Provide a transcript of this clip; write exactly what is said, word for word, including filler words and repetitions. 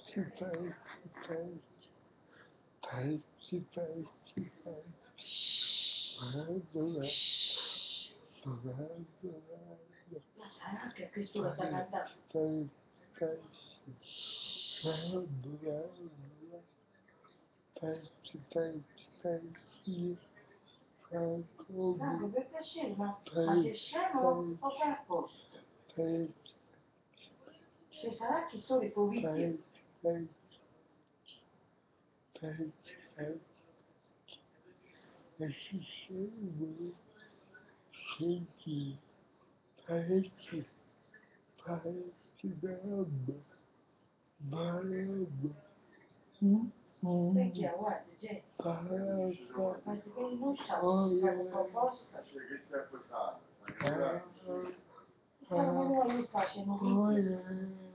Peixe, peixe, peixe, peixe, peixe. Ya sarà che questo lo sta cantando. Peixe, peixe, peixe, Franco, perché scemo? Ma, ma sei scemo o sei a posto? peixe, Ci sarà chi sono i tuoi video? peixe, peixe, peixe. Esse cheiro, shake, parece, parece braba, braba, hum, Perché, hum, guarda, gente, paraba, guarda che non sa se fa a olha, proposito. paraba, Stanno con noi, io faccio, non olha.